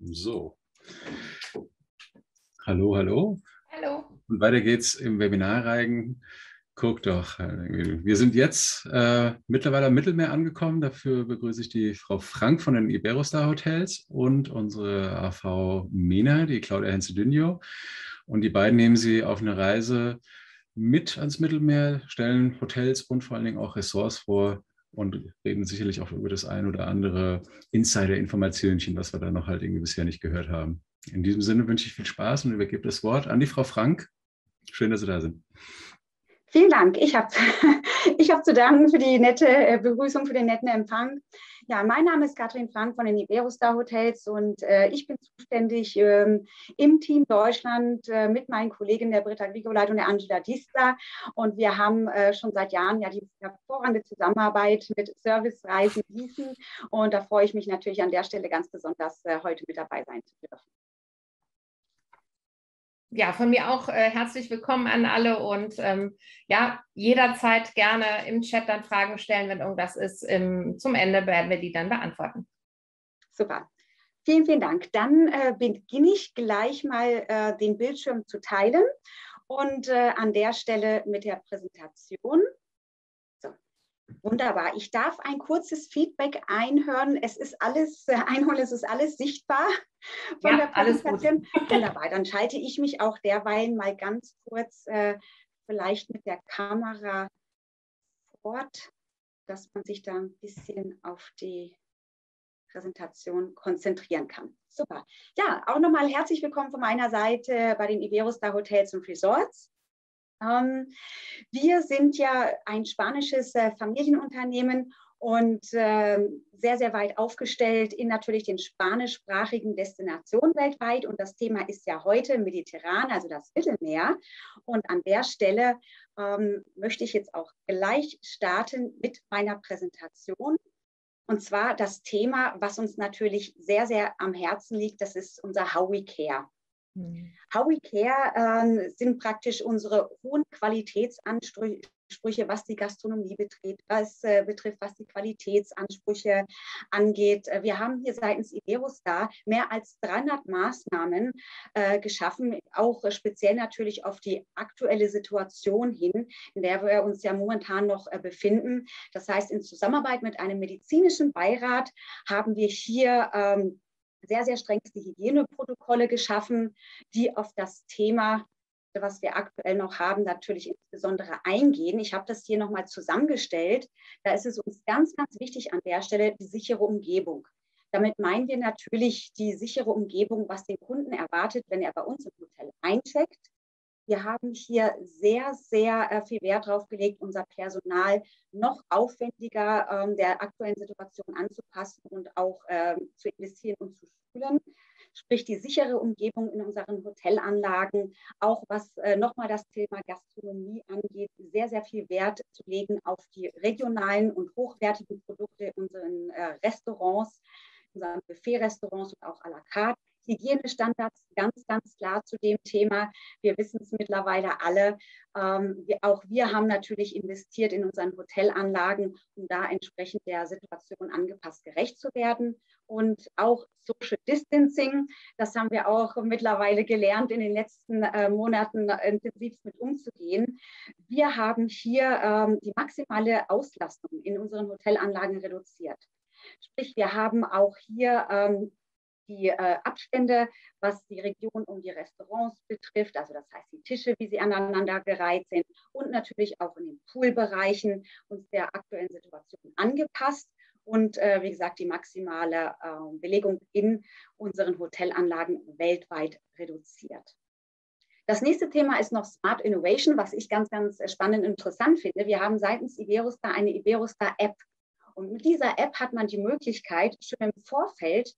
So, hallo, hallo. Hallo. Und weiter geht's im Webinarreigen. Guck doch, wir sind jetzt mittlerweile am Mittelmeer angekommen. Dafür begrüße ich die Frau Frank von den Iberostar Hotels und unsere AV Mena, die Claudia Henze-Dünjo. Und die beiden nehmen Sie auf eine Reise mit ans Mittelmeer, stellen Hotels und vor allen Dingen auch Ressorts vor und reden sicherlich auch über das ein oder andere Insider-Informationchen, was wir da noch halt irgendwie bisher nicht gehört haben. In diesem Sinne wünsche ich viel Spaß und übergebe das Wort an die Frau Frank. Schön, dass Sie da sind. Vielen Dank. Ich hab zu danken für die nette Begrüßung, für den netten Empfang. Ja, mein Name ist Katrin Frank von den Iberostar Hotels und ich bin zuständig im Team Deutschland mit meinen Kollegen der Britta Grigoleit und der Angela Dista. Und wir haben schon seit Jahren ja die hervorragende Zusammenarbeit mit Servicereisen Gießen. Und da freue ich mich natürlich an der Stelle ganz besonders, heute mit dabei sein zu dürfen. Ja, von mir auch herzlich willkommen an alle und ja, jederzeit gerne im Chat dann Fragen stellen, wenn irgendwas ist. Zum Ende werden wir die dann beantworten. Super. Vielen, vielen Dank. Dann beginne ich gleich mal den Bildschirm zu teilen und an der Stelle mit der Präsentation. So. Wunderbar. Ich darf ein kurzes Feedback einhören. Es ist alles sichtbar von der Präsentation. Wunderbar. Dann schalte ich mich auch derweil mal ganz kurz vielleicht mit der Kamera fort, dass man sich da ein bisschen auf die Präsentation konzentrieren kann. Super. Ja, auch nochmal herzlich willkommen von meiner Seite bei den Iberostar Hotels und Resorts. Wir sind ja ein spanisches Familienunternehmen und sehr, sehr weit aufgestellt in natürlich den spanischsprachigen Destinationen weltweit. Und das Thema ist ja heute mediterran, also das Mittelmeer. Und an der Stelle möchte ich jetzt auch gleich starten mit meiner Präsentation. Und zwar das Thema, was uns natürlich sehr, sehr am Herzen liegt, das ist unser How We Care. How We Care sind praktisch unsere hohen Qualitätsansprüche, was die Gastronomie betrifft, was die Qualitätsansprüche angeht. Wir haben hier seitens Iberostar mehr als 300 Maßnahmen geschaffen, auch speziell natürlich auf die aktuelle Situation hin, in der wir uns ja momentan noch befinden. Das heißt, in Zusammenarbeit mit einem medizinischen Beirat haben wir hier sehr, sehr strengste Hygieneprotokolle geschaffen, die auf das Thema, was wir aktuell noch haben, natürlich insbesondere eingehen. Ich habe das hier nochmal zusammengestellt. Da ist es uns ganz, ganz wichtig an der Stelle die sichere Umgebung. Damit meinen wir natürlich die sichere Umgebung, was den Kunden erwartet, wenn er bei uns im Hotel eincheckt. Wir haben hier sehr, sehr viel Wert darauf gelegt, unser Personal noch aufwendiger der aktuellen Situation anzupassen und auch zu investieren und zu schulen. Sprich die sichere Umgebung in unseren Hotelanlagen, auch was nochmal das Thema Gastronomie angeht, sehr, sehr viel Wert zu legen auf die regionalen und hochwertigen Produkte in unseren Restaurants, unseren Buffet-Restaurants und auch à la carte. Hygienestandards ganz, ganz klar zu dem Thema. Wir wissen es mittlerweile alle. Auch wir haben natürlich investiert in unseren Hotelanlagen, um da entsprechend der Situation angepasst gerecht zu werden. Und auch Social Distancing, das haben wir auch mittlerweile gelernt, in den letzten Monaten intensiv mit umzugehen. Wir haben hier die maximale Auslastung in unseren Hotelanlagen reduziert. Sprich, wir haben auch hier die Abstände, was die Region um die Restaurants betrifft, also das heißt die Tische, wie sie aneinandergereiht sind und natürlich auch in den Poolbereichen uns der aktuellen Situation angepasst und wie gesagt die maximale Belegung in unseren Hotelanlagen weltweit reduziert. Das nächste Thema ist noch Smart Innovation, was ich ganz, ganz spannend und interessant finde. Wir haben seitens Iberostar eine Iberostar-App. Und mit dieser App hat man die Möglichkeit, schon im Vorfeld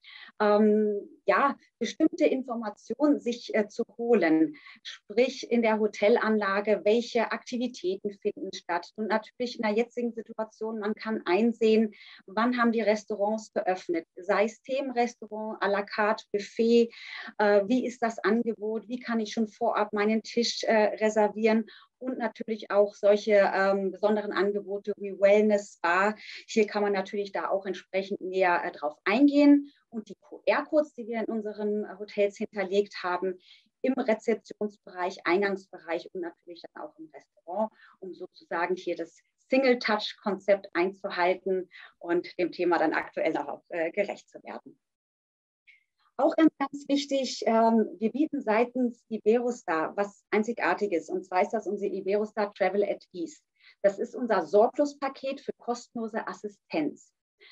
ja, bestimmte Informationen sich zu holen. Sprich in der Hotelanlage, welche Aktivitäten finden statt. Und natürlich in der jetzigen Situation, man kann einsehen, wann haben die Restaurants geöffnet. Sei es Themenrestaurant, à la carte, Buffet, wie ist das Angebot, wie kann ich schon vorab meinen Tisch reservieren. und natürlich auch solche besonderen Angebote wie Wellness, Spa. Hier kann man natürlich da auch entsprechend näher drauf eingehen. Und die QR-Codes, die wir in unseren Hotels hinterlegt haben, im Rezeptionsbereich, Eingangsbereich und natürlich dann auch im Restaurant, um sozusagen hier das Single-Touch-Konzept einzuhalten und dem Thema dann aktuell auch gerecht zu werden. Auch ganz wichtig, wir bieten seitens Iberostar was Einzigartiges, und zwar ist das unser Iberostar Travel at Ease. Das ist unser Sorglos-Paket für kostenlose Assistenz.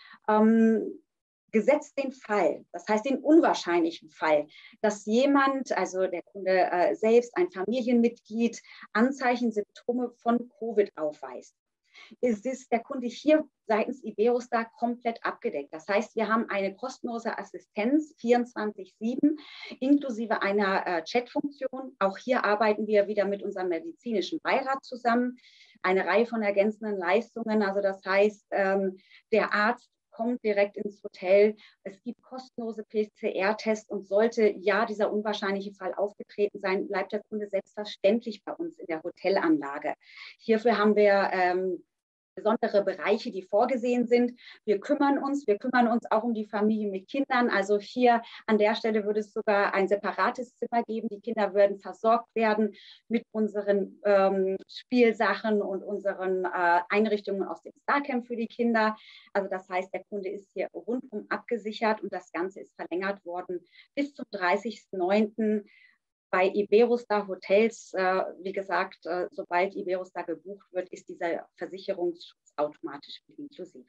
Gesetzt den Fall, das heißt den unwahrscheinlichen Fall, dass jemand, also der Kunde selbst, ein Familienmitglied, Anzeichen, Symptome von Covid aufweist, ist der Kunde hier seitens Iberostar komplett abgedeckt. Das heißt, wir haben eine kostenlose Assistenz 24/7 inklusive einer Chatfunktion. Auch hier arbeiten wir wieder mit unserem medizinischen Beirat zusammen. Eine Reihe von ergänzenden Leistungen. Also das heißt, der Arzt kommt direkt ins Hotel. Es gibt kostenlose PCR-Tests, und sollte ja dieser unwahrscheinliche Fall aufgetreten sein, bleibt der Kunde selbstverständlich bei uns in der Hotelanlage. Hierfür haben wir besondere Bereiche, die vorgesehen sind. Wir kümmern uns auch um die Familie mit Kindern. Also hier an der Stelle würde es sogar ein separates Zimmer geben. Die Kinder würden versorgt werden mit unseren Spielsachen und unseren Einrichtungen aus dem Starcamp für die Kinder. Also das heißt, der Kunde ist hier rundum abgesichert, und das Ganze ist verlängert worden bis zum 30.09. Bei Iberostar Hotels, wie gesagt, sobald Iberostar gebucht wird, ist dieser Versicherungsschutz automatisch inklusiv.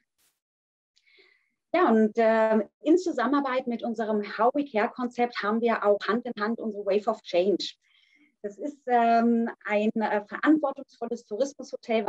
Ja, und in Zusammenarbeit mit unserem How We Care Konzept haben wir auch Hand in Hand unsere Wave of Change. Das ist ein verantwortungsvolles Tourismusmodell,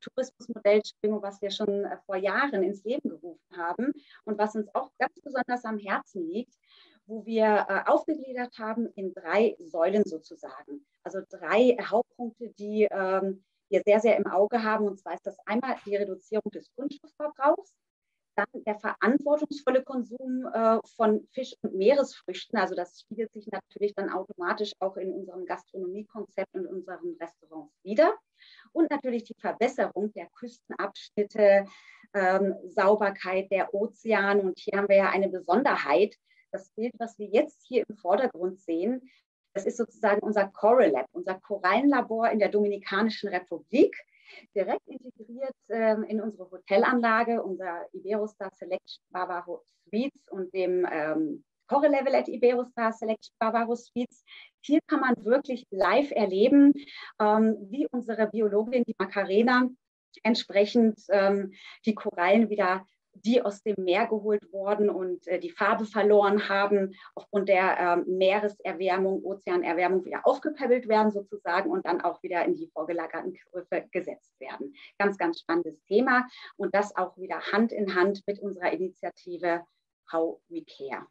was wir schon vor Jahren ins Leben gerufen haben und was uns auch ganz besonders am Herzen liegt, wo wir aufgegliedert haben in 3 Säulen sozusagen. Also 3 Hauptpunkte, die wir sehr, sehr im Auge haben. Und zwar ist das einmal die Reduzierung des Kunststoffverbrauchs, dann der verantwortungsvolle Konsum von Fisch- und Meeresfrüchten. Also das spiegelt sich natürlich dann automatisch auch in unserem Gastronomiekonzept und unseren Restaurants wieder. Und natürlich die Verbesserung der Küstenabschnitte, Sauberkeit der Ozeane. Und hier haben wir ja eine Besonderheit. Das Bild, was wir jetzt hier im Vordergrund sehen, das ist sozusagen unser Coral Lab, unser Korallenlabor in der Dominikanischen Republik, direkt integriert in unsere Hotelanlage, unser Iberostar Selection Barbaro Suites und dem Coral Level at Iberostar Selection Barbaro Suites. Hier kann man wirklich live erleben, wie unsere Biologin, die Macarena, entsprechend die Korallen wieder, die aus dem Meer geholt wurden und die Farbe verloren haben, aufgrund der Meereserwärmung, Ozeanerwärmung wieder aufgepäppelt werden sozusagen und dann auch wieder in die vorgelagerten Griffe gesetzt werden. Ganz, ganz spannendes Thema, und das auch wieder Hand in Hand mit unserer Initiative How We Care.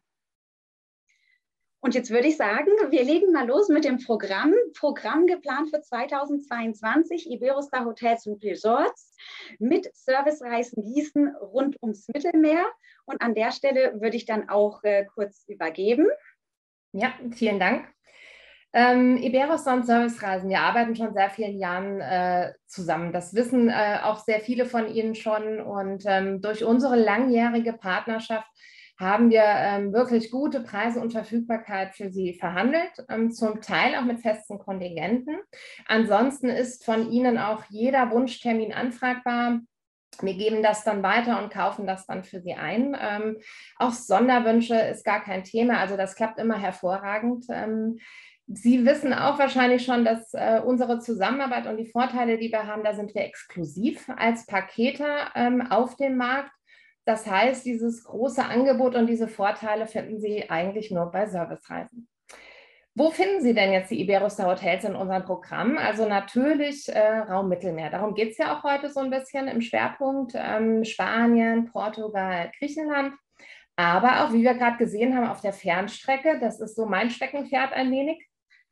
Und jetzt würde ich sagen, wir legen mal los mit dem Programm. Programm geplant für 2022, Iberostar Hotels und Resorts mit Servicereisen Gießen rund ums Mittelmeer. Und an der Stelle würde ich dann auch kurz übergeben. Ja, vielen Dank. Iberostar und Servicereisen, wir arbeiten schon seit vielen Jahren zusammen. Das wissen auch sehr viele von Ihnen schon. Und durch unsere langjährige Partnerschaft haben wir wirklich gute Preise und Verfügbarkeit für Sie verhandelt, zum Teil auch mit festen Kontingenten. Ansonsten ist von Ihnen auch jeder Wunschtermin anfragbar. Wir geben das dann weiter und kaufen das dann für Sie ein. Auch Sonderwünsche ist gar kein Thema, also das klappt immer hervorragend. Sie wissen auch wahrscheinlich schon, dass unsere Zusammenarbeit und die Vorteile, die wir haben, da sind wir exklusiv als Paketer auf dem Markt. Das heißt, dieses große Angebot und diese Vorteile finden Sie eigentlich nur bei Servicereisen. Wo finden Sie denn jetzt die Iberostar Hotels in unserem Programm? Also natürlich Raum Mittelmeer. Darum geht es ja auch heute so ein bisschen im Schwerpunkt. Spanien, Portugal, Griechenland. Aber auch, wie wir gerade gesehen haben, auf der Fernstrecke, das ist so mein Steckenpferd ein wenig.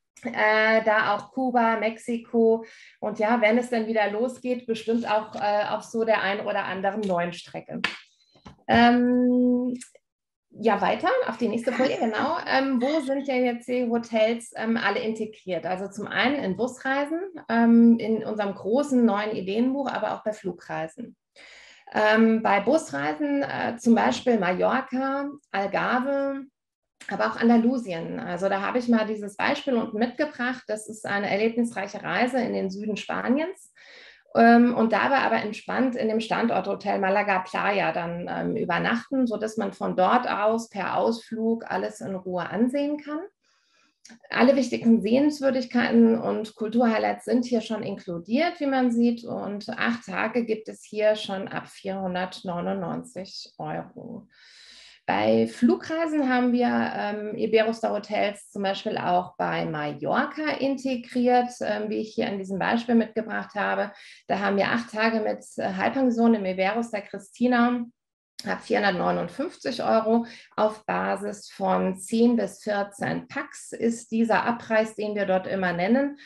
Da auch Kuba, Mexiko und ja, wenn es dann wieder losgeht, bestimmt auch auf so der einen oder anderen neuen Strecke. Ja, weiter auf die nächste Folie, genau. Wo sind denn jetzt die Hotels alle integriert? Also zum einen in Busreisen, in unserem großen neuen Ideenbuch, aber auch bei Flugreisen. Bei Busreisen zum Beispiel Mallorca, Algarve, aber auch Andalusien. Also da habe ich mal dieses Beispiel unten mitgebracht. Das ist eine erlebnisreiche Reise in den Süden Spaniens. Und dabei aber entspannt in dem Standorthotel Malaga Playa dann übernachten, sodass man von dort aus per Ausflug alles in Ruhe ansehen kann. Alle wichtigen Sehenswürdigkeiten und Kulturhighlights sind hier schon inkludiert, wie man sieht. Und 8 Tage gibt es hier schon ab 499 €. Bei Flugreisen haben wir Iberostar Hotels zum Beispiel auch bei Mallorca integriert, wie ich hier an diesem Beispiel mitgebracht habe. Da haben wir 8 Tage mit Halbpension im Iberostar Christina ab 459 € auf Basis von 10 bis 14 Packs ist dieser Abpreis, den wir dort immer nennen.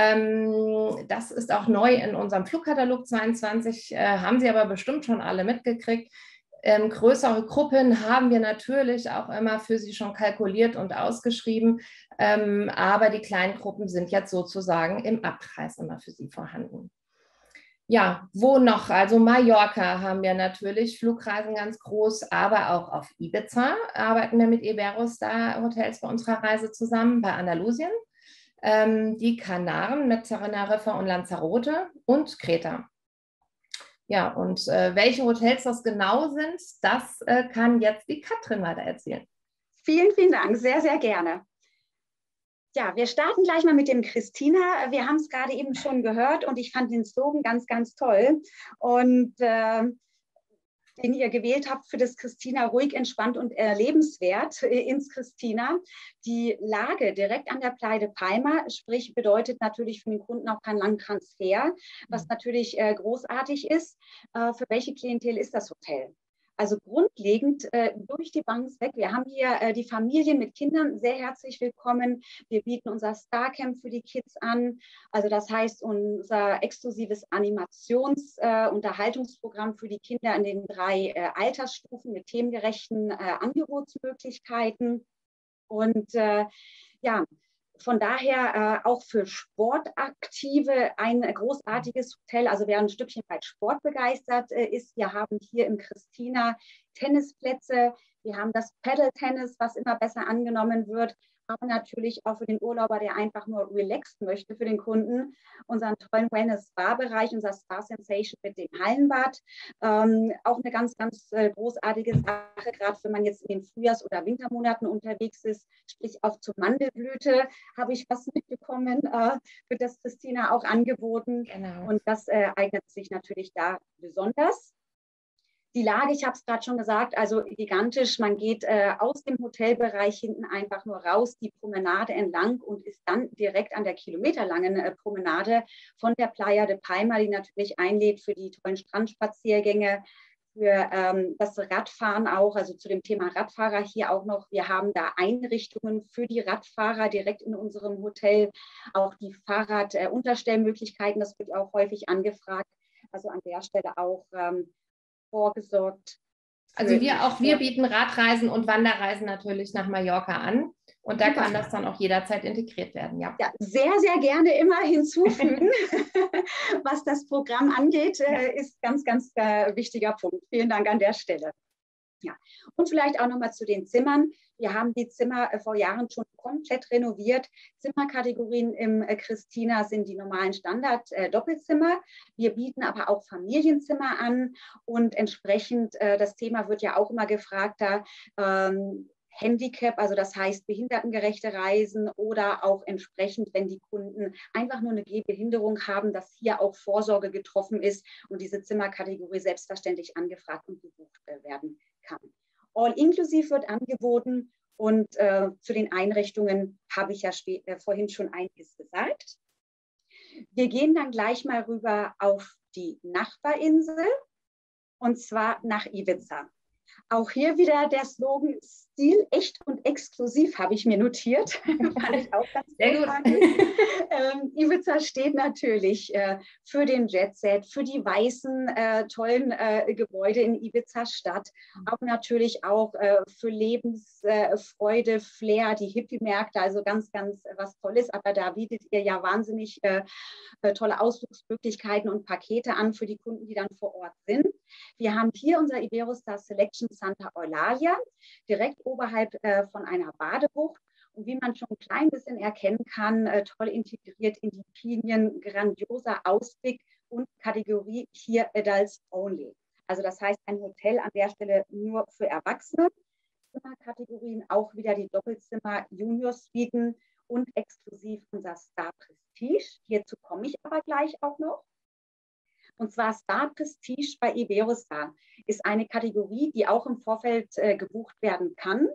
Das ist auch neu in unserem Flugkatalog 22, haben Sie aber bestimmt schon alle mitgekriegt. Größere Gruppen haben wir natürlich auch immer für Sie schon kalkuliert und ausgeschrieben, aber die kleinen Gruppen sind jetzt sozusagen im Abpreis immer für Sie vorhanden. Ja, wo noch? Also Mallorca haben wir natürlich, Flugreisen ganz groß, aber auch auf Ibiza arbeiten wir mit Iberostar Hotels bei unserer Reise zusammen, bei Andalusien, die Kanaren mit Teneriffa und Lanzarote und Kreta. Ja, und welche Hotels das genau sind, das kann jetzt die Katrin weiter erzählen. Vielen, vielen Dank, sehr, sehr gerne. Ja, wir starten gleich mal mit dem Christina. Wir haben es gerade eben schon gehört und ich fand den Slogan ganz, ganz toll. Und den ihr gewählt habt für das Christina, ruhig, entspannt und erlebenswert ins Christina. Die Lage direkt an der Playa de Palma, sprich bedeutet natürlich für den Kunden auch keinen langen Transfer, was natürlich großartig ist. Für welche Klientel ist das Hotel? Also grundlegend durch die Bank weg. Wir haben hier die Familien mit Kindern sehr herzlich willkommen. Wir bieten unser Starcamp für die Kids an. Also das heißt, unser exklusives Animations-Unterhaltungsprogramm für die Kinder in den 3 Altersstufen mit themengerechten Angebotsmöglichkeiten. Und ja, von daher auch für Sportaktive ein großartiges Hotel. Also wer ein Stückchen weit sportbegeistert ist, wir haben hier im Christina Tennisplätze. Wir haben das Paddle-Tennis, was immer besser angenommen wird. Aber natürlich auch für den Urlauber, der einfach nur relaxen möchte, für den Kunden, unseren tollen Wellness-Spa-Bereich, unser Spa-Sensation mit dem Hallenbad. Auch eine ganz, ganz großartige Sache, gerade wenn man jetzt in den Frühjahrs- oder Wintermonaten unterwegs ist, sprich auch zur Mandelblüte habe ich was mitbekommen, wird das Christina auch angeboten. Genau. Und das eignet sich natürlich da besonders. Die Lage, ich habe es gerade schon gesagt, also gigantisch. Man geht aus dem Hotelbereich hinten einfach nur raus, die Promenade entlang und ist dann direkt an der kilometerlangen Promenade von der Playa de Palma, die natürlich einlädt für die tollen Strandspaziergänge, für das Radfahren auch, also zu dem Thema Radfahrer hier auch noch. Wir haben da Einrichtungen für die Radfahrer direkt in unserem Hotel, auch die Fahrradunterstellmöglichkeiten, das wird auch häufig angefragt. Also an der Stelle auch vorgesorgt. Also wir bieten Radreisen und Wanderreisen natürlich nach Mallorca an und da kann das dann auch jederzeit integriert werden. Ja, ja, sehr, sehr gerne immer hinzufügen. Was das Programm angeht, ist ganz, ganz wichtiger Punkt. Vielen Dank an der Stelle. Ja. Und vielleicht auch nochmal zu den Zimmern. Wir haben die Zimmer vor Jahren schon komplett renoviert. Zimmerkategorien im Christina sind die normalen Standard-Doppelzimmer. Wir bieten aber auch Familienzimmer an und entsprechend, das Thema wird ja auch immer gefragter, Handicap, also das heißt behindertengerechte Reisen oder auch entsprechend, wenn die Kunden einfach nur eine Gehbehinderung haben, dass hier auch Vorsorge getroffen ist und diese Zimmerkategorie selbstverständlich angefragt und gebucht werden kann. All-inklusiv wird angeboten und zu den Einrichtungen habe ich ja vorhin schon einiges gesagt. Wir gehen dann gleich mal rüber auf die Nachbarinsel und zwar nach Ibiza. Auch hier wieder der Slogan Stil, echt und exklusiv, habe ich mir notiert. Fand ich auch ganz sehr gut. Ibiza steht natürlich für den Jet-Set, für die weißen, tollen Gebäude in Ibiza-Stadt, aber natürlich auch für Lebensfreude, Flair, die Hippie-Märkte, also ganz, ganz was Tolles. Aber da bietet ihr ja wahnsinnig tolle Ausflugsmöglichkeiten und Pakete an für die Kunden, die dann vor Ort sind. Wir haben hier unser Iberostar Selection Santa Eulalia, direkt oberhalb von einer Badebucht. Und wie man schon ein klein bisschen erkennen kann, toll integriert in die Pinien, grandioser Ausblick und Kategorie hier Adults Only. Also das heißt, ein Hotel an der Stelle nur für Erwachsene. Zimmerkategorien auch wieder die Doppelzimmer Junior Suiten und exklusiv unser Star Prestige. Hierzu komme ich aber gleich auch noch. Und zwar Star Prestige bei Iberostar ist eine Kategorie, die auch im Vorfeld gebucht werden kann.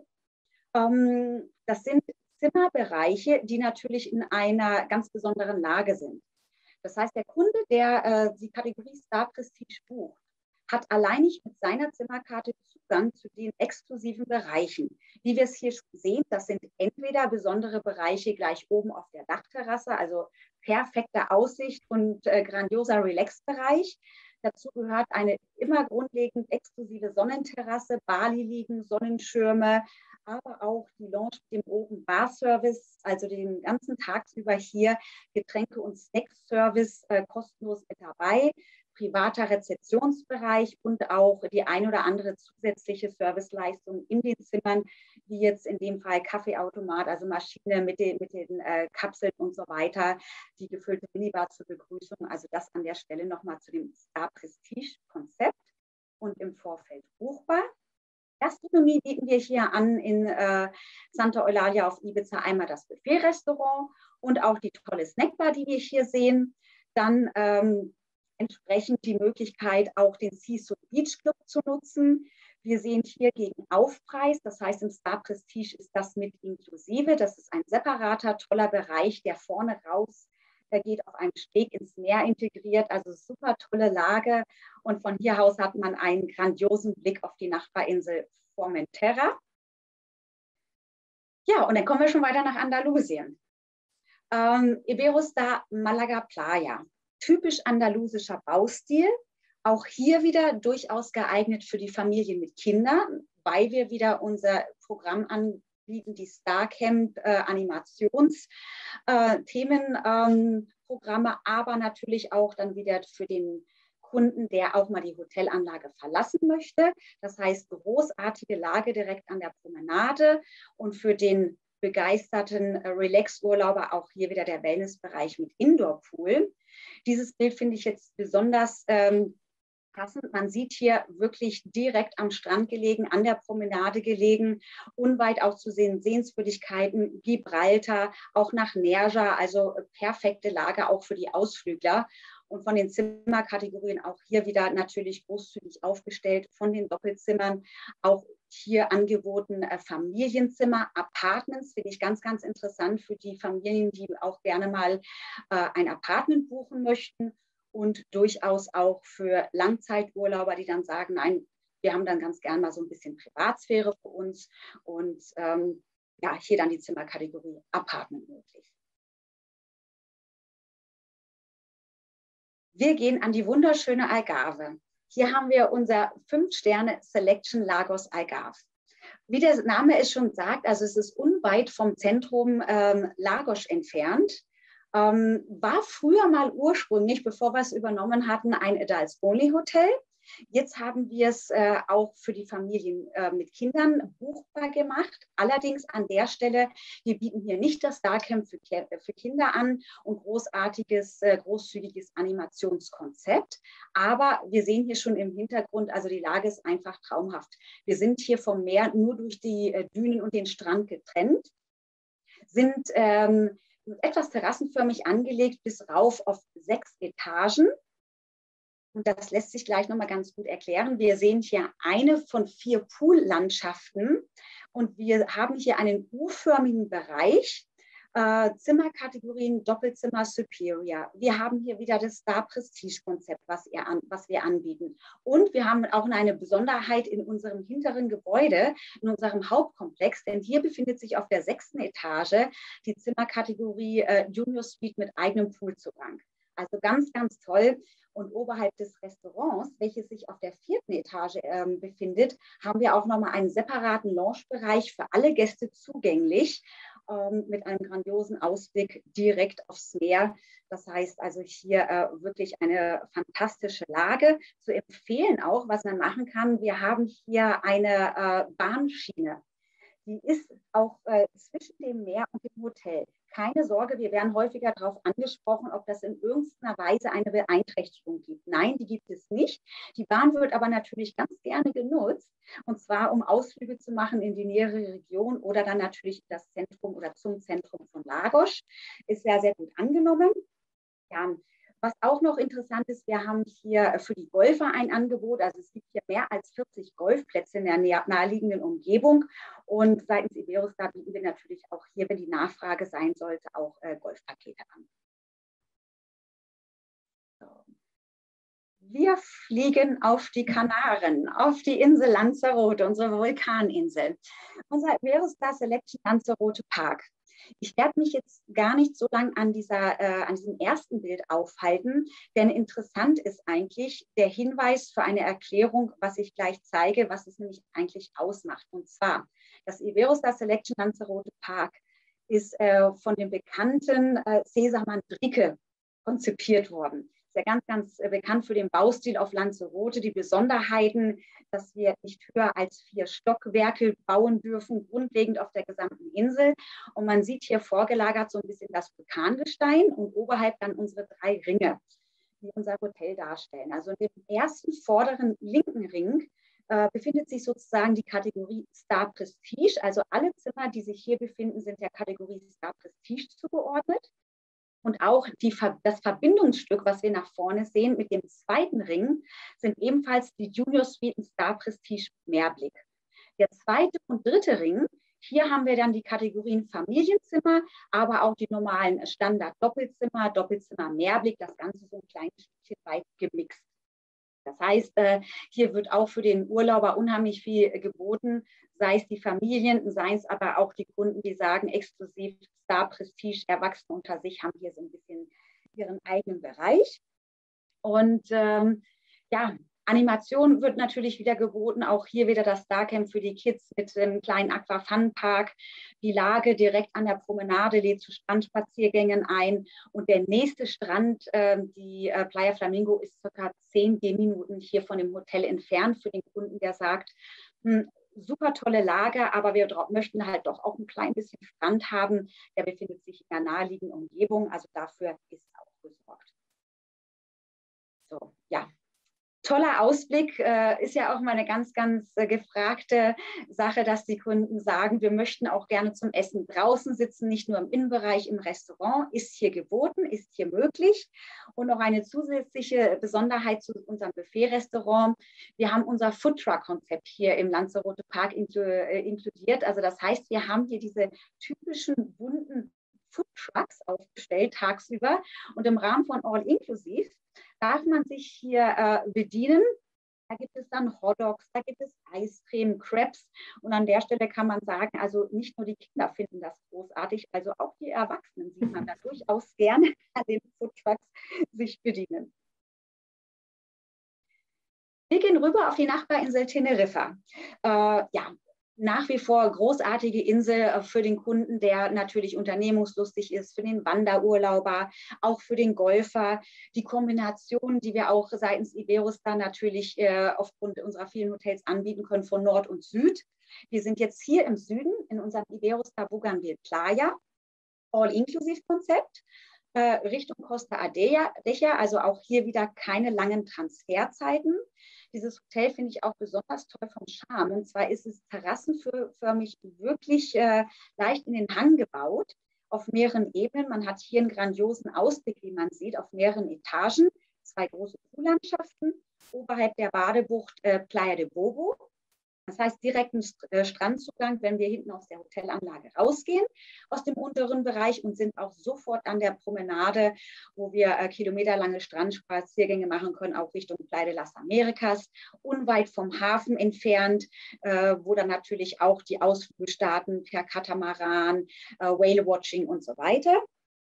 Das sind Zimmerbereiche, die natürlich in einer ganz besonderen Lage sind. Das heißt, der Kunde, der die Kategorie Star Prestige bucht, hat alleinig mit seiner Zimmerkarte Zugang zu den exklusiven Bereichen. Wie wir es hier sehen, das sind entweder besondere Bereiche gleich oben auf der Dachterrasse, also perfekte Aussicht und grandioser Relax-Bereich. Dazu gehört eine immer grundlegend exklusive Sonnenterrasse, Bali-Liegen, Sonnenschirme, aber auch die Lounge mit dem Open Bar Service, also den ganzen Tagsüber hier Getränke- und Snacks-Service kostenlos mit dabei, privater Rezeptionsbereich und auch die ein oder andere zusätzliche Serviceleistung in den Zimmern, wie jetzt in dem Fall Kaffeeautomat, also Maschine mit den Kapseln und so weiter, die gefüllte Minibar zur Begrüßung. Also das an der Stelle nochmal zu dem Star Prestige Konzept und im Vorfeld buchbar. Gastronomie bieten wir hier an in Santa Eulalia auf Ibiza einmal das Buffet-Restaurant und auch die tolle Snackbar, die wir hier sehen. Dann entsprechend die Möglichkeit, auch den Seaside Beach Club zu nutzen. Wir sehen hier gegen Aufpreis, das heißt im Star Prestige ist das mit inklusive. Das ist ein separater, toller Bereich, der vorne raus geht auf einem Steg ins Meer integriert, also super tolle Lage. Und von hier aus hat man einen grandiosen Blick auf die Nachbarinsel Formentera. Ja, und dann kommen wir schon weiter nach Andalusien. Iberostar Malaga Playa. Typisch andalusischer Baustil, auch hier wieder durchaus geeignet für die Familien mit Kindern, weil wir wieder unser Programm anbieten, die Starcamp Animationsthemenprogramme, aber natürlich auch dann wieder für den Kunden, der auch mal die Hotelanlage verlassen möchte. Das heißt, großartige Lage direkt an der Promenade und für den begeisterten Relax-Urlauber auch hier wieder der Wellnessbereich mit Indoor-Pool. Dieses Bild finde ich jetzt besonders passend. Man sieht hier wirklich direkt am Strand gelegen, an der Promenade gelegen, unweit auch zu sehen Sehenswürdigkeiten, Gibraltar, auch nach Nerja, also perfekte Lage auch für die Ausflügler. Und von den Zimmerkategorien auch hier wieder natürlich großzügig aufgestellt, von den Doppelzimmern auch hier angeboten Familienzimmer, Apartments, finde ich ganz, ganz interessant für die Familien, die auch gerne mal ein Apartment buchen möchten und durchaus auch für Langzeiturlauber, die dann sagen, nein, wir haben dann ganz gern mal so ein bisschen Privatsphäre für uns und ja, hier dann die Zimmerkategorie Apartment möglich. Wir gehen an die wunderschöne Algarve. Hier haben wir unser 5-Sterne Selection Lagos Algarve. Wie der Name es schon sagt, also es ist unweit vom Zentrum Lagos entfernt. War früher mal ursprünglich, bevor wir es übernommen hatten, ein Adults-Only-Hotel. Jetzt haben wir es auch für die Familien mit Kindern buchbar gemacht. Allerdings an der Stelle, wir bieten hier nicht das Starcamp für Kinder an und großartiges, großzügiges Animationskonzept. Aber wir sehen hier schon im Hintergrund, also die Lage ist einfach traumhaft. Wir sind hier vom Meer nur durch die Dünen und den Strand getrennt, sind etwas terrassenförmig angelegt bis rauf auf 6 Etagen. Und das lässt sich gleich nochmal ganz gut erklären. Wir sehen hier eine von 4 Poollandschaften und wir haben hier einen U-förmigen Bereich, Zimmerkategorien Doppelzimmer Superior. Wir haben hier wieder das Star Prestige Konzept, was wir anbieten. Und wir haben auch eine Besonderheit in unserem hinteren Gebäude, in unserem Hauptkomplex, denn hier befindet sich auf der 6. Etage die Zimmerkategorie Junior Suite mit eigenem Poolzugang. Also ganz, ganz toll. Und oberhalb des Restaurants, welches sich auf der 4. Etage befindet, haben wir auch nochmal einen separaten Loungebereich für alle Gäste zugänglich, mit einem grandiosen Ausblick direkt aufs Meer. Das heißt also hier wirklich eine fantastische Lage. Zu empfehlen auch, was man machen kann, wir haben hier eine Bahnschiene. Die ist auch zwischen dem Meer und dem Hotel. Keine Sorge, wir werden häufiger darauf angesprochen, ob das in irgendeiner Weise eine Beeinträchtigung gibt. Nein, die gibt es nicht. Die Bahn wird aber natürlich ganz gerne genutzt, und zwar um Ausflüge zu machen in die nähere Region oder dann natürlich das Zentrum oder zum Zentrum von Lagos. Ist sehr, sehr gut angenommen. Ja, was auch noch interessant ist, wir haben hier für die Golfer ein Angebot. Also es gibt hier mehr als 40 Golfplätze in der naheliegenden Umgebung. Und seitens Iberostar bieten wir natürlich auch hier, wenn die Nachfrage sein sollte, auch Golfpakete an. So. Wir fliegen auf die Kanaren, auf die Insel Lanzarote, unsere Vulkaninsel. Unser Iberostar Selection Lanzarote Park. Ich werde mich jetzt gar nicht so lange an diesem ersten Bild aufhalten, denn interessant ist eigentlich der Hinweis für eine Erklärung, was ich gleich zeige, was es nämlich eigentlich ausmacht. Und zwar, das Iberostar Selection Lanzarote Park ist von dem bekannten Cesar Manrique konzipiert worden. Ist ja ganz, ganz bekannt für den Baustil auf Lanzarote, die Besonderheiten, dass wir nicht höher als 4 Stockwerke bauen dürfen, grundlegend auf der gesamten Insel. Und man sieht hier vorgelagert so ein bisschen das Vulkangestein und oberhalb dann unsere 3 Ringe, die unser Hotel darstellen. Also in dem ersten vorderen linken Ring befindet sich sozusagen die Kategorie Star Prestige. Also alle Zimmer, die sich hier befinden, sind der Kategorie Star Prestige zugeordnet. Und auch das Verbindungsstück, was wir nach vorne sehen mit dem zweiten Ring, sind ebenfalls die Junior Suite Star Prestige Mehrblick. Der zweite und dritte Ring, hier haben wir dann die Kategorien Familienzimmer, aber auch die normalen Standard-Doppelzimmer, Doppelzimmer Mehrblick, das Ganze so ein kleines Stückchen weit gemixt. Das heißt, hier wird auch für den Urlauber unheimlich viel geboten, sei es die Familien, sei es aber auch die Kunden, die sagen, exklusiv Star Prestige, Erwachsene unter sich haben hier so ein bisschen ihren eigenen Bereich. Und ja, Animation wird natürlich wieder geboten, auch hier wieder das Starcamp für die Kids mit dem kleinen Aquafun-Park. Die Lage direkt an der Promenade lädt zu Strandspaziergängen ein. Und der nächste Strand, die Playa Flamingo, ist ca. 10 Gehminuten hier von dem Hotel entfernt für den Kunden, der sagt, super tolle Lage, aber wir möchten halt doch auch ein klein bisschen Strand haben. Der befindet sich in der naheliegenden Umgebung, also dafür ist auch gesorgt. So, ja. Toller Ausblick, ist ja auch mal eine ganz, ganz gefragte Sache, dass die Kunden sagen, wir möchten auch gerne zum Essen draußen sitzen, nicht nur im Innenbereich, im Restaurant, ist hier geboten, ist hier möglich. Und noch eine zusätzliche Besonderheit zu unserem Buffet-Restaurant, wir haben unser Foodtruck-Konzept hier im Lanzarote Park inkludiert. Also das heißt, wir haben hier diese typischen bunten Foodtrucks aufgestellt tagsüber und im Rahmen von All Inclusive darf man sich hier bedienen. Da gibt es dann Hotdogs, da gibt es Eiscreme, Crepes. Und an der Stelle kann man sagen, also nicht nur die Kinder finden das großartig, also auch die Erwachsenen sieht man da durchaus gerne an den Foodtrucks sich bedienen. Wir gehen rüber auf die Nachbarinsel Teneriffa. Ja, nach wie vor großartige Insel für den Kunden, der natürlich unternehmungslustig ist, für den Wanderurlauber, auch für den Golfer. Die Kombination, die wir auch seitens Iberostar natürlich aufgrund unserer vielen Hotels anbieten können von Nord und Süd. Wir sind jetzt hier im Süden in unserem Iberostar Bougainville Playa, All-Inclusive-Konzept. Richtung Costa Adeje, also auch hier wieder keine langen Transferzeiten. Dieses Hotel finde ich auch besonders toll vom Charme. Und zwar ist es terrassenförmig wirklich leicht in den Hang gebaut, auf mehreren Ebenen. Man hat hier einen grandiosen Ausblick, wie man sieht, auf mehreren Etagen. 2 große Poollandschaften. Oberhalb der Badebucht Playa de Bobo. Das heißt, direkten Strandzugang, wenn wir hinten aus der Hotelanlage rausgehen, aus dem unteren Bereich und sind auch sofort an der Promenade, wo wir kilometerlange Strandspaziergänge machen können, auch Richtung Playa de las Americas, unweit vom Hafen entfernt, wo dann natürlich auch die Ausflüge starten per Katamaran, Whale-Watching und so weiter.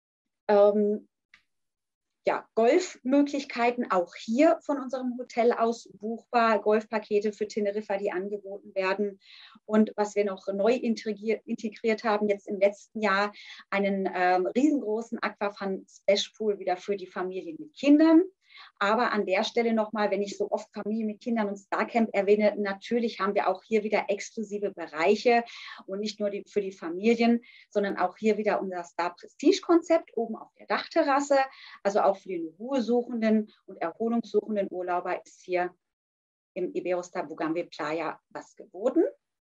Ja, Golfmöglichkeiten auch hier von unserem Hotel aus buchbar, Golfpakete für Teneriffa, die angeboten werden. Und was wir noch neu integriert haben, jetzt im letzten Jahr, einen riesengroßen Aquafun Splash Pool wieder für die Familien mit Kindern. Aber an der Stelle nochmal, wenn ich so oft Familie mit Kindern und Starcamp erwähne, natürlich haben wir auch hier wieder exklusive Bereiche und nicht nur für die Familien, sondern auch hier wieder unser Star Prestige Konzept oben auf der Dachterrasse. Also auch für die ruhesuchenden und erholungssuchenden Urlauber ist hier im Iberostar Bougainville Playa was geboten.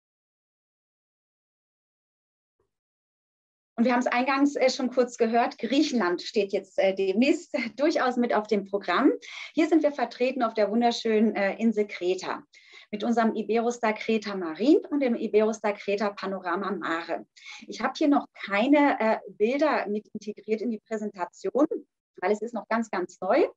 Und wir haben es eingangs schon kurz gehört, Griechenland steht jetzt demnächst durchaus mit auf dem Programm. Hier sind wir vertreten auf der wunderschönen Insel Kreta mit unserem Iberostar Kreta Marin und dem Iberostar Kreta Panorama Mare. Ich habe hier noch keine Bilder mit integriert in die Präsentation, weil es ist noch ganz, ganz neu.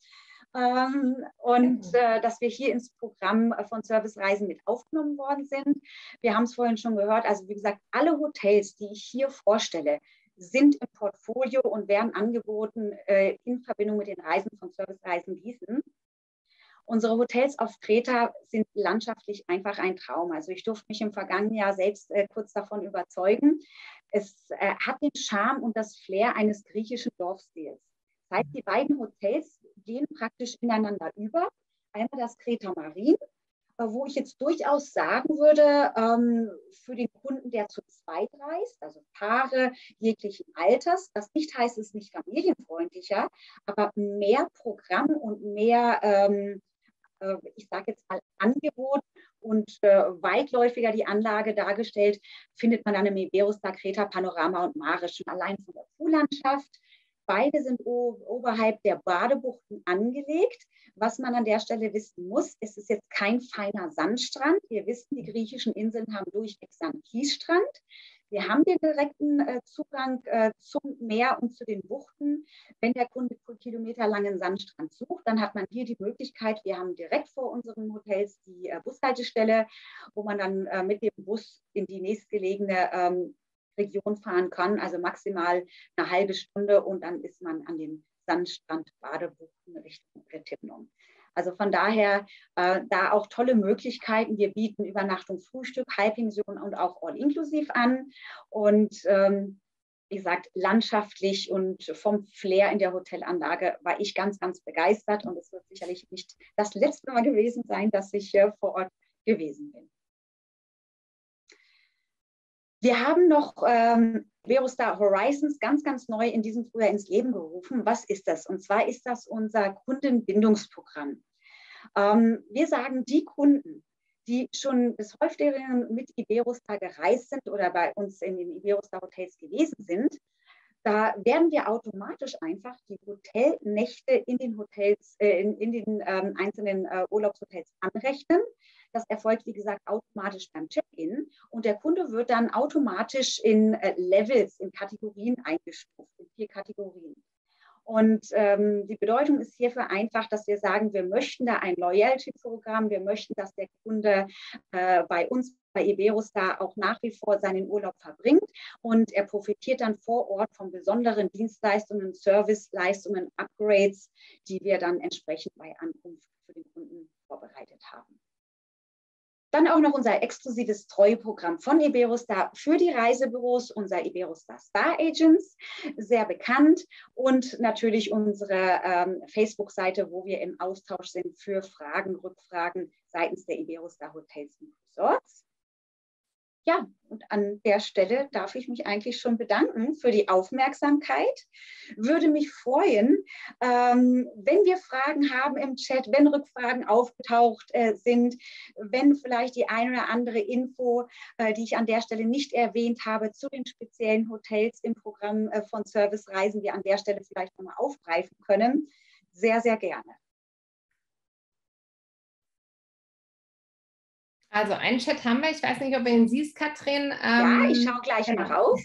Dass wir hier ins Programm von Servicereisen mit aufgenommen worden sind. Wir haben es vorhin schon gehört, also wie gesagt, alle Hotels, die ich hier vorstelle, sind im Portfolio und werden angeboten in Verbindung mit den Reisen von Servicereisen Gießen. Unsere Hotels auf Kreta sind landschaftlich einfach ein Traum. Also ich durfte mich im vergangenen Jahr selbst kurz davon überzeugen. Es hat den Charme und das Flair eines griechischen Dorfstils. Das heißt, die beiden Hotels gehen praktisch ineinander über. Einmal das Kreta Marin, wo ich jetzt durchaus sagen würde, für den Kunden, der zu zweit reist, also Paare jeglichen Alters, das nicht heißt, es ist nicht familienfreundlicher, aber mehr Programm und mehr, ich sage jetzt mal, Angebot und weitläufiger die Anlage dargestellt, findet man dann im Iberostar Kreta Panorama und Mare schon allein von der Poollandschaft. Beide sind oberhalb der Badebuchten angelegt. Was man an der Stelle wissen muss, es ist jetzt kein feiner Sandstrand. Wir wissen, die griechischen Inseln haben durchweg Sand-Kiesstrand. Wir haben den direkten Zugang zum Meer und zu den Buchten. Wenn der Kunde kilometerlangen Sandstrand sucht, dann hat man hier die Möglichkeit, wir haben direkt vor unseren Hotels die Bushaltestelle, wo man dann mit dem Bus in die nächstgelegene Region fahren kann, also maximal eine halbe Stunde und dann ist man an den Sandstrand Badebuchten Richtung Retignum. Also von daher da auch tolle Möglichkeiten. Wir bieten Übernachtung, Frühstück, Halbpension und auch All-Inklusiv an. Und wie gesagt, landschaftlich und vom Flair in der Hotelanlage war ich ganz, ganz begeistert. Und es wird sicherlich nicht das letzte Mal gewesen sein, dass ich vor Ort gewesen bin. Wir haben noch Iberostar Horizons ganz, ganz neu in diesem Frühjahr ins Leben gerufen. Was ist das? Und zwar ist das unser Kundenbindungsprogramm. Wir sagen, die Kunden, die schon des Häufigeren mit Iberostar gereist sind oder bei uns in den Iberostar Hotels gewesen sind, da werden wir automatisch einfach die Hotelnächte in den Hotels, in den einzelnen Urlaubshotels anrechnen. Das erfolgt, wie gesagt, automatisch beim Check-in und der Kunde wird dann automatisch in Levels, in Kategorien eingestuft, in 4 Kategorien. Und die Bedeutung ist hierfür einfach, dass wir sagen, wir möchten da ein Loyalty-Programm, wir möchten, dass der Kunde bei uns, bei Iberostar auch nach wie vor seinen Urlaub verbringt und er profitiert dann vor Ort von besonderen Dienstleistungen, Serviceleistungen, Upgrades, die wir dann entsprechend bei Ankunft für den Kunden vorbereitet haben. Dann auch noch unser exklusives Treueprogramm von Iberostar für die Reisebüros, unser Iberostar Star Agents, sehr bekannt und natürlich unsere Facebook-Seite, wo wir im Austausch sind für Fragen, Rückfragen seitens der Iberostar Hotels und Resorts. Ja, und an der Stelle darf ich mich eigentlich schon bedanken für die Aufmerksamkeit. Würde mich freuen, wenn wir Fragen haben im Chat, wenn Rückfragen aufgetaucht sind, wenn vielleicht die eine oder andere Info, die ich an der Stelle nicht erwähnt habe, zu den speziellen Hotels im Programm von Servicereisen, wir an der Stelle vielleicht nochmal aufgreifen können. Sehr, sehr gerne. Also einen Chat haben wir, ich weiß nicht, ob du ihn siehst, Katrin. Ja, ich schaue gleich genau. mal rauf.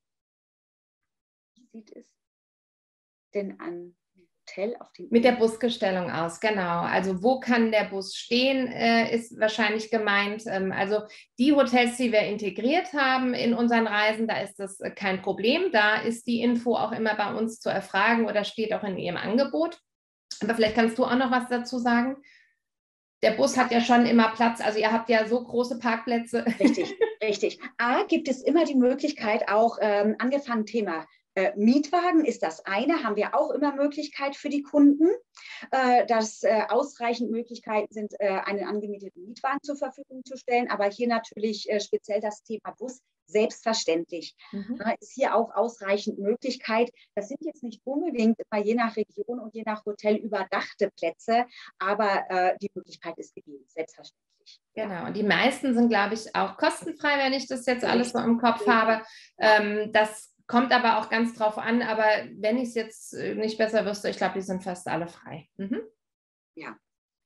Wie sieht es denn an Hotel auf dem Mit der Busgestellung aus, genau. Also wo kann der Bus stehen, ist wahrscheinlich gemeint. Also die Hotels, die wir integriert haben in unseren Reisen, da ist das kein Problem. Da ist die Info auch immer bei uns zu erfragen oder steht auch in Ihrem Angebot. Aber vielleicht kannst du auch noch was dazu sagen. Der Bus hat ja schon immer Platz, also ihr habt ja so große Parkplätze. Richtig, richtig. Gibt es immer die Möglichkeit auch, angefangen Thema Mietwagen ist das eine, haben wir auch immer Möglichkeit für die Kunden, dass ausreichend Möglichkeiten sind, einen angemieteten Mietwagen zur Verfügung zu stellen. Aber hier natürlich speziell das Thema Bus, selbstverständlich. Ist hier auch ausreichend Möglichkeit. Das sind jetzt nicht unbedingt immer je nach Region und je nach Hotel überdachte Plätze, aber die Möglichkeit ist gegeben, selbstverständlich. Genau, und die meisten sind, glaube ich, auch kostenfrei, wenn ich das jetzt alles so im Kopf habe. Das kommt aber auch ganz drauf an, aber wenn ich es jetzt nicht besser wüsste, ich glaube, die sind fast alle frei. Ja.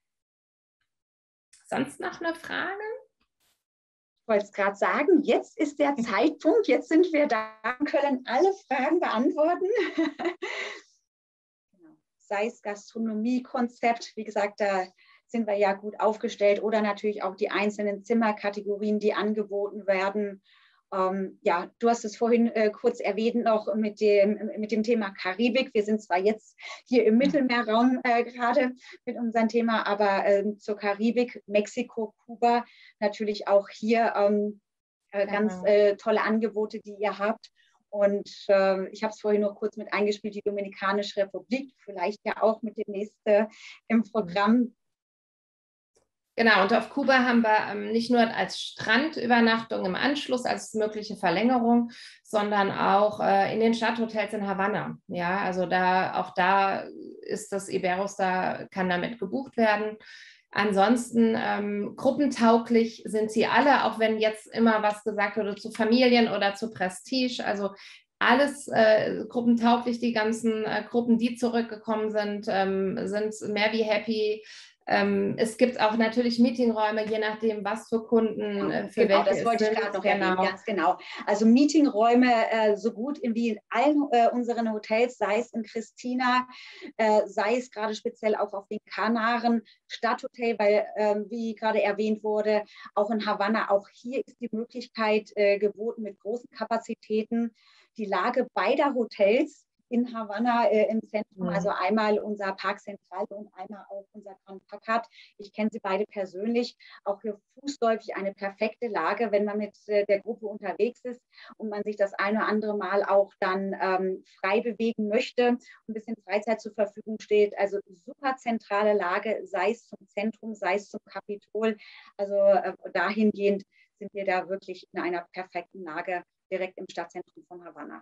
Sonst noch eine Frage? Ich wollte es gerade sagen, jetzt ist der Zeitpunkt, jetzt sind wir da, können alle Fragen beantworten. Genau. Sei es Gastronomiekonzept, wie gesagt, da sind wir ja gut aufgestellt oder natürlich auch die einzelnen Zimmerkategorien, die angeboten werden. Ja, du hast es vorhin kurz erwähnt noch mit dem Thema Karibik. Wir sind zwar jetzt hier im Mittelmeerraum gerade mit unserem Thema, aber zur Karibik, Mexiko, Kuba, natürlich auch hier ganz tolle Angebote, die ihr habt. Und ich habe es vorhin noch kurz mit eingespielt, die Dominikanische Republik, vielleicht ja auch mit demnächst im Programm. Genau, und auf Kuba haben wir nicht nur als Strandübernachtung im Anschluss als mögliche Verlängerung, sondern auch in den Stadthotels in Havanna. Ja, also auch da ist das Iberostar, kann damit gebucht werden. Ansonsten gruppentauglich sind sie alle, auch wenn jetzt immer was gesagt wurde zu Familien oder zu Prestige. Also alles gruppentauglich, die ganzen Gruppen, die zurückgekommen sind, sind mehr wie happy. Es gibt auch natürlich Meetingräume, je nachdem, was für Kunden, für genau, welche das wollte ich gerade noch erwähnen, ganz genau. Also Meetingräume so gut wie in allen unseren Hotels, sei es in Christina, sei es gerade speziell auch auf den Kanaren, Stadthotel, weil, wie gerade erwähnt wurde, auch in Havanna, auch hier ist die Möglichkeit geboten mit großen Kapazitäten. Die Lage beider Hotels in Havanna im Zentrum, also einmal unser Park Central und einmal auch unser Grand Pacat. Ich kenne sie beide persönlich, auch für fußläufig eine perfekte Lage, wenn man mit der Gruppe unterwegs ist und man sich das eine oder andere Mal auch dann frei bewegen möchte und ein bisschen Freizeit zur Verfügung steht. Also super zentrale Lage, sei es zum Zentrum, sei es zum Kapitol. Also dahingehend sind wir da wirklich in einer perfekten Lage direkt im Stadtzentrum von Havanna.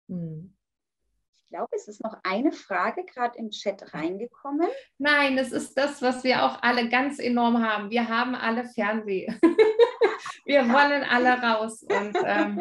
Ich glaube, es ist noch eine Frage gerade im Chat reingekommen. Nein, es ist das, was wir auch alle ganz enorm haben. Wir haben alle Fernweh. Wir wollen alle raus. Und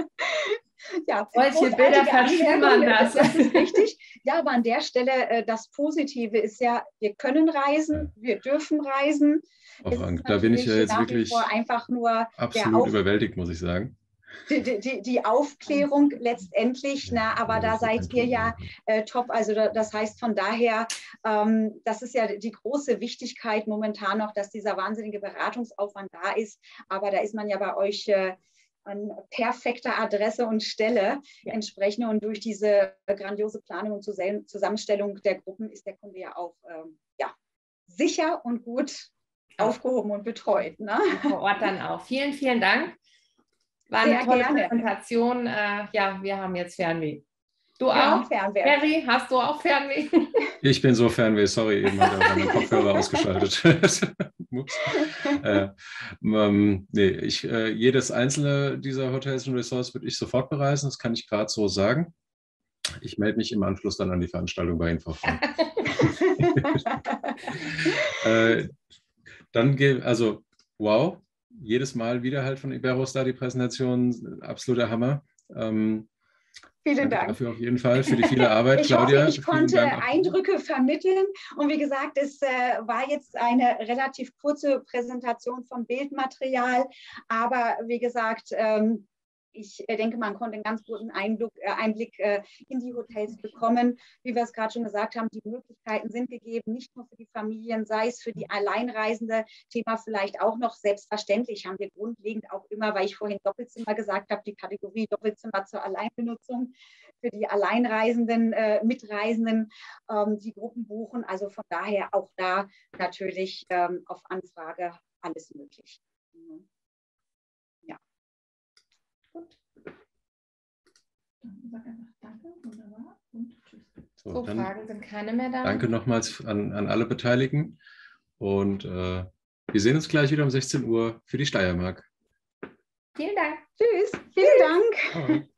ja, solche Bilder verschlimmern das. Das ist richtig. Ja, aber an der Stelle, das Positive ist ja, wir können reisen, wir dürfen reisen. Da bin ich ja jetzt wirklich einfach nur absolut überwältigt, muss ich sagen. Die Aufklärung letztendlich, aber da seid ihr ja top. Also das heißt von daher, das ist ja die große Wichtigkeit momentan noch, dass dieser wahnsinnige Beratungsaufwand da ist. Aber da ist man ja bei euch an perfekter Adresse und Stelle entsprechend. Und durch diese grandiose Planung und Zusammenstellung der Gruppen ist der Kunde ja auch sicher und gut aufgehoben und betreut. Ne? Vor Ort dann auch. Vielen, vielen Dank. War eine tolle Präsentation. Ja, wir haben jetzt Fernweh. Du auch? Harry, hast du auch Fernweh? Ich bin so Fernweh, sorry, eben hat er meinen Kopfhörer ausgeschaltet. Jedes einzelne dieser Hotels und Resorts würde ich sofort bereisen, das kann ich gerade so sagen. Ich melde mich im Anschluss dann an die Veranstaltung bei Ihnen, Frau Frank. Also wow, jedes Mal wieder halt von Iberostar die Präsentation, absoluter Hammer. Vielen Danke Dank. dafür auf jeden Fall, für die viele Arbeit, Ich Claudia. hoffe, ich konnte Eindrücke vermitteln. Und wie gesagt, es war jetzt eine relativ kurze Präsentation vom Bildmaterial. Aber wie gesagt, ich denke, man konnte einen ganz guten Einblick in die Hotels bekommen. Wie wir es gerade schon gesagt haben, die Möglichkeiten sind gegeben, nicht nur für die Familien, sei es für die Alleinreisende. Thema vielleicht auch noch, selbstverständlich haben wir grundlegend auch immer, weil ich vorhin Doppelzimmer gesagt habe, die Kategorie Doppelzimmer zur Alleinbenutzung für die Alleinreisenden, Mitreisenden, die Gruppen buchen. Also von daher auch da natürlich auf Anfrage alles möglich. Ja. Gut. Dann sag einfach danke, wunderbar und tschüss. So, Fragen sind keine mehr da. Danke nochmals an alle Beteiligten und wir sehen uns gleich wieder um 16 Uhr für die Steiermark. Vielen Dank. Tschüss. Vielen Dank. Ciao.